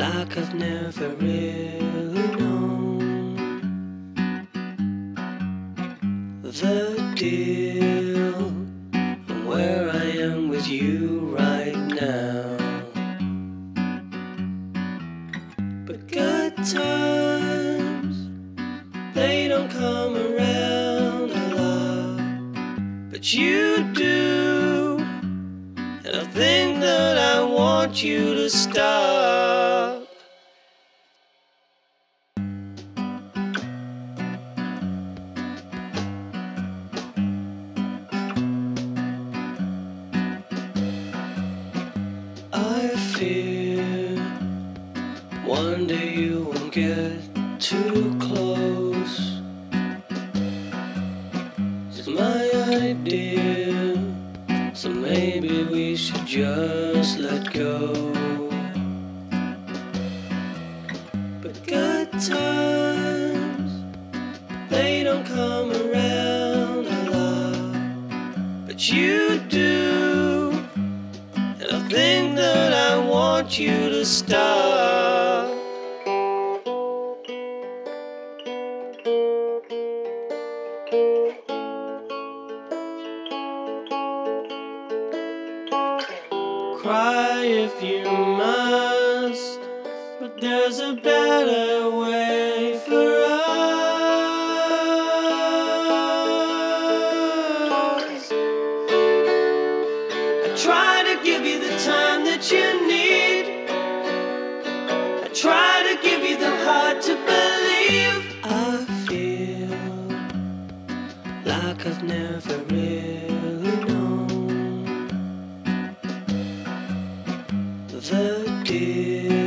like I've never really known the deal and where I am with you right now. But good times, they don't come around a lot, but you do, and I think that I want you to stop. I fear one day you won't get too close. It's my idea, so maybe we should just let go. But good times, they don't come around a lot, but you do, and I think that I want you to stop. Cry if you must, but there's a better way for us. I try to give you the time that you need. I try to give you the heart to believe. I feel like I've never really known the deal